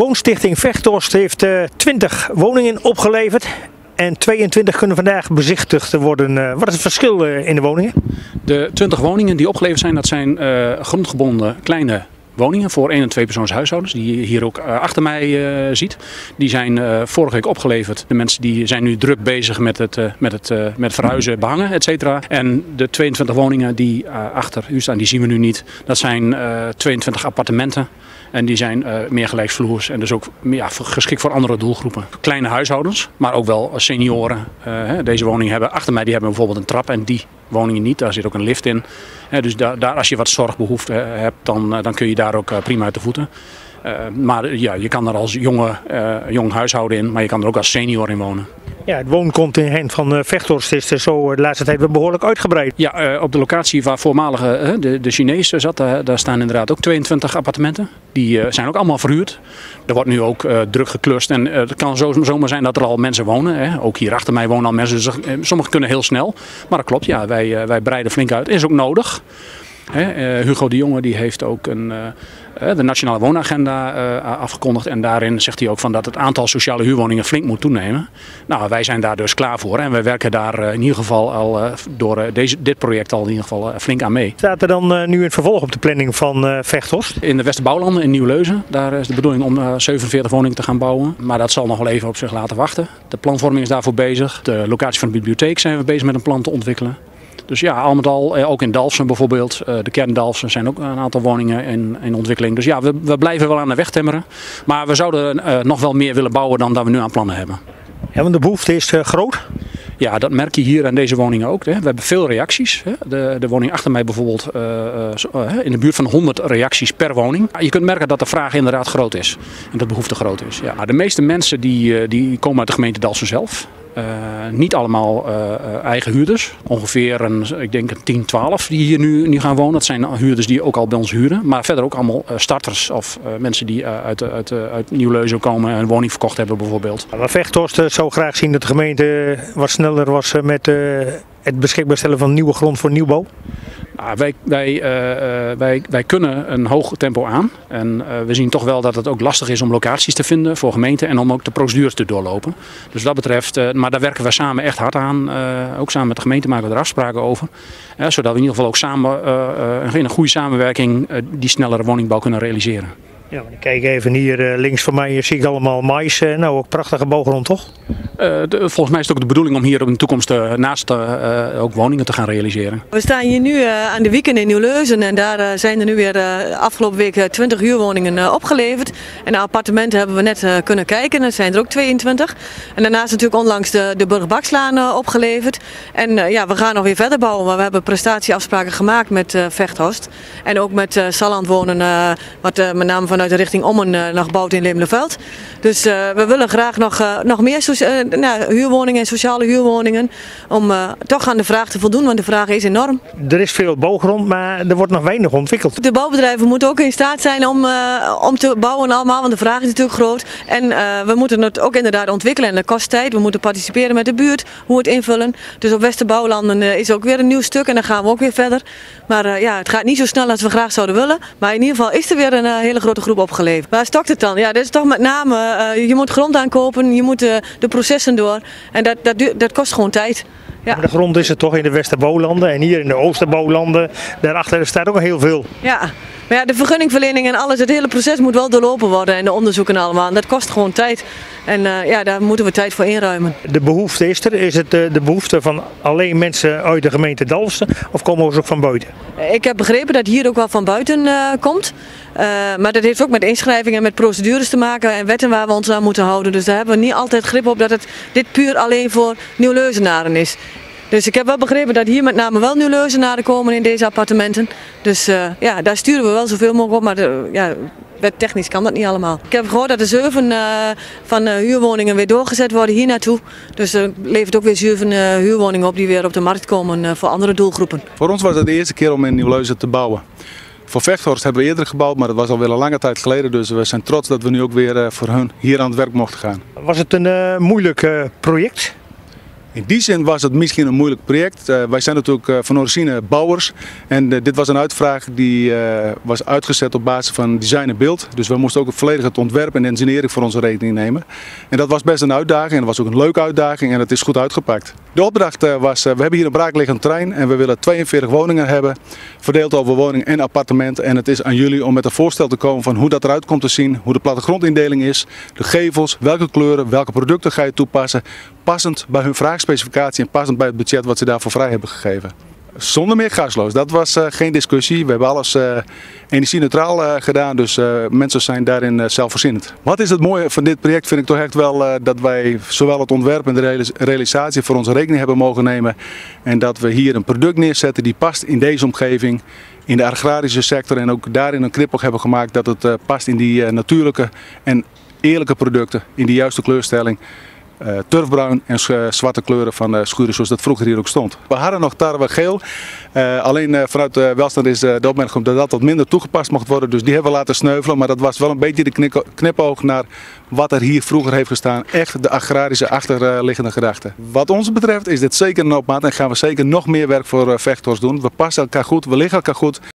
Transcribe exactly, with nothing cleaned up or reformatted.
Woonstichting Vechthorst heeft uh, twintig woningen opgeleverd. En tweeëntwintig kunnen vandaag bezichtigd worden. Uh, wat is het verschil uh, in de woningen? De twintig woningen die opgeleverd zijn, dat zijn uh, grondgebonden kleine woningen voor één en twee persoons huishoudens. Die je hier ook uh, achter mij uh, ziet. Die zijn uh, vorige week opgeleverd. De mensen die zijn nu druk bezig met het, uh, met het, uh, met verhuizen, behangen, et cetera. En de tweeëntwintig woningen die uh, achter u staan, die zien we nu niet. Dat zijn uh, tweeëntwintig appartementen. En die zijn uh, meer gelijksvloers en dus ook ja, geschikt voor andere doelgroepen. Kleine huishoudens, maar ook wel senioren. Uh, deze woningen hebben, achter mij die hebben bijvoorbeeld een trap en die woningen niet. Daar zit ook een lift in. Uh, dus daar, daar, als je wat zorgbehoefte hebt, dan, uh, dan kun je daar ook uh, prima uit de voeten. Uh, maar ja, je kan er als jonge, uh, jong huishouden in, maar je kan er ook als senior in wonen. Ja, het wooncontingent van uh, Vechthorst is zo de laatste tijd wel behoorlijk uitgebreid. Ja, uh, op de locatie waar voormalige uh, de, de Chinees zat, uh, daar staan inderdaad ook tweeëntwintig appartementen. Die uh, zijn ook allemaal verhuurd. Er wordt nu ook uh, druk geklust en uh, het kan zo, zomaar zijn dat er al mensen wonen. Hè. Ook hier achter mij wonen al mensen, dus uh, sommigen kunnen heel snel. Maar dat klopt, ja, wij, uh, wij breiden flink uit. Is ook nodig. He, uh, Hugo de Jonge die heeft ook een, uh, de Nationale Woonagenda uh, afgekondigd en daarin zegt hij ook van dat het aantal sociale huurwoningen flink moet toenemen. Nou, wij zijn daar dus klaar voor en wij werken daar uh, in ieder geval al uh, door uh, deze, dit project al in ieder geval uh, flink aan mee. Staat er dan uh, nu in het vervolg op de planning van uh, Vechthorst? In de Westerbouwlanden in Nieuw-Leuzen, daar is de bedoeling om uh, zevenenveertig woningen te gaan bouwen, maar dat zal nog wel even op zich laten wachten. De planvorming is daarvoor bezig, de locatie van de bibliotheek zijn we bezig met een plan te ontwikkelen. Dus ja, al met al, ook in Dalfsen bijvoorbeeld, de kern Dalfsen zijn ook een aantal woningen in, in ontwikkeling. Dus ja, we, we blijven wel aan de weg timmeren. Maar we zouden uh, nog wel meer willen bouwen dan dat we nu aan plannen hebben. Ja, want de behoefte is uh, groot. Ja, dat merk je hier aan deze woningen ook. Hè. We hebben veel reacties. Hè. De, de woning achter mij bijvoorbeeld uh, uh, in de buurt van honderd reacties per woning. Je kunt merken dat de vraag inderdaad groot is. En dat de behoefte groot is. Ja. De meeste mensen die, die komen uit de gemeente Dalfsen zelf. Uh, niet allemaal uh, eigen huurders. Ongeveer een, ik denk een tien, twaalf die hier nu, nu gaan wonen. Dat zijn huurders die ook al bij ons huren. Maar verder ook allemaal uh, starters of uh, mensen die uh, uit, uit, uit Nieuw-Leuzen komen en een woning verkocht hebben bijvoorbeeld. Maar Vechthorst uh, zou graag zien dat de gemeente wat sneller was uh, met uh, het beschikbaar stellen van nieuwe grond voor nieuwbouw. Nou, wij, wij, uh, wij, wij kunnen een hoog tempo aan en uh, we zien toch wel dat het ook lastig is om locaties te vinden voor gemeenten en om ook de procedures te doorlopen. Dus dat betreft, uh, maar daar werken we samen echt hard aan. Uh, ook samen met de gemeente maken we er afspraken over. Uh, zodat we in ieder geval ook samen uh, uh, in een goede samenwerking uh, die snellere woningbouw kunnen realiseren. Ja, maar kijk even hier uh, links van mij zie ik allemaal mais. Uh, nou, ook prachtige bouwgrond toch? Uh, de, volgens mij is het ook de bedoeling om hier in de toekomst uh, naast uh, ook woningen te gaan realiseren. We staan hier nu uh, aan de Wieken in Nieuw-Leuzen en daar uh, zijn er nu weer uh, afgelopen week uh, twintig huurwoningen uh, opgeleverd. En de appartementen hebben we net uh, kunnen kijken, er zijn er ook tweeëntwintig. En daarnaast natuurlijk onlangs de, de Burgbakslaan uh, opgeleverd. En uh, ja, we gaan nog weer verder bouwen, maar we hebben prestatieafspraken gemaakt met uh, Vechthorst. En ook met uh, Salland wonen, uh, wat uh, met name vanuit de richting Ommen uh, nog bouwt in Leemleveld. Dus uh, we willen graag nog, uh, nog meer uh, nou, huurwoningen en sociale huurwoningen om uh, toch aan de vraag te voldoen, want de vraag is enorm. Er is veel bouwgrond, maar er wordt nog weinig ontwikkeld. De bouwbedrijven moeten ook in staat zijn om, uh, om te bouwen allemaal, want de vraag is natuurlijk groot. En uh, we moeten het ook inderdaad ontwikkelen en dat kost tijd. We moeten participeren met de buurt, hoe het invullen. Dus op Westerbouwlanden uh, is ook weer een nieuw stuk en dan gaan we ook weer verder. Maar uh, ja, het gaat niet zo snel als we graag zouden willen. Maar in ieder geval is er weer een uh, hele grote groep opgeleverd. Waar stokt het dan? Ja, dat is toch met name, uh, je moet grond aankopen, je moet uh, de processen door en dat, dat, dat kost gewoon tijd. Ja. De grond is er toch in de Westerbouwlanden en hier in de Oosterbouwlanden, daarachter staat ook heel veel. Ja, maar ja, de vergunningverlening en alles, het hele proces moet wel doorlopen worden en de onderzoeken allemaal. En dat kost gewoon tijd en uh, ja, daar moeten we tijd voor inruimen. De behoefte is er. Is het uh, de behoefte van alleen mensen uit de gemeente Dalfsen of komen ze ook van buiten? Ik heb begrepen dat hier ook wel van buiten uh, komt. Uh, maar dat heeft ook met inschrijvingen en met procedures te maken en wetten waar we ons aan moeten houden. Dus daar hebben we niet altijd grip op dat het dit puur alleen voor Nieuw-Leuzenaren is. Dus ik heb wel begrepen dat hier met name wel Nieuw-Leuzenaren komen in deze appartementen. Dus uh, ja, daar sturen we wel zoveel mogelijk op, maar de, ja, wettechnisch kan dat niet allemaal. Ik heb gehoord dat er zeven uh, van uh, huurwoningen weer doorgezet worden hier naartoe. Dus er levert ook weer zeven uh, huurwoningen op die weer op de markt komen uh, voor andere doelgroepen. Voor ons was het de eerste keer om in Nieuw-Leuzen te bouwen. Voor Vechthorst hebben we eerder gebouwd, maar dat was alweer een lange tijd geleden. Dus we zijn trots dat we nu ook weer uh, voor hun hier aan het werk mochten gaan. Was het een uh, moeilijk uh, project? In die zin was het misschien een moeilijk project. Uh, wij zijn natuurlijk uh, van origine bouwers en uh, dit was een uitvraag die uh, was uitgezet op basis van design en beeld. Dus we moesten ook volledig het ontwerp en de engineering voor onze rekening nemen. En dat was best een uitdaging en dat was ook een leuke uitdaging en het is goed uitgepakt. De opdracht uh, was, uh, we hebben hier een braakliggend terrein en we willen tweeënveertig woningen hebben, verdeeld over woning en appartement. En het is aan jullie om met een voorstel te komen van hoe dat eruit komt te zien, hoe de plattegrondindeling is, de gevels, welke kleuren, welke producten ga je toepassen, passend bij hun vraagspecificatie en passend bij het budget wat ze daarvoor vrij hebben gegeven. Zonder meer gasloos, dat was uh, geen discussie. We hebben alles uh, energie-neutraal uh, gedaan, dus uh, mensen zijn daarin uh, zelfvoorzienend. Wat is het mooie van dit project vind ik toch echt wel uh, dat wij zowel het ontwerp en de realisatie voor onze rekening hebben mogen nemen. En dat we hier een product neerzetten die past in deze omgeving, in de agrarische sector. En ook daarin een knipoog hebben gemaakt dat het uh, past in die uh, natuurlijke en eerlijke producten, in die juiste kleurstelling. Uh, turfbruin en uh, zwarte kleuren van uh, schuren zoals dat vroeger hier ook stond. We hadden nog tarwe geel, uh, alleen uh, vanuit uh, welstand is uh, de opmerking dat dat wat minder toegepast mocht worden. Dus die hebben we laten sneuvelen, maar dat was wel een beetje de knipoog naar wat er hier vroeger heeft gestaan. Echt de agrarische achterliggende gedachte. Wat ons betreft is dit zeker een opmaat en gaan we zeker nog meer werk voor uh, Vechthorst doen. We passen elkaar goed, we liggen elkaar goed.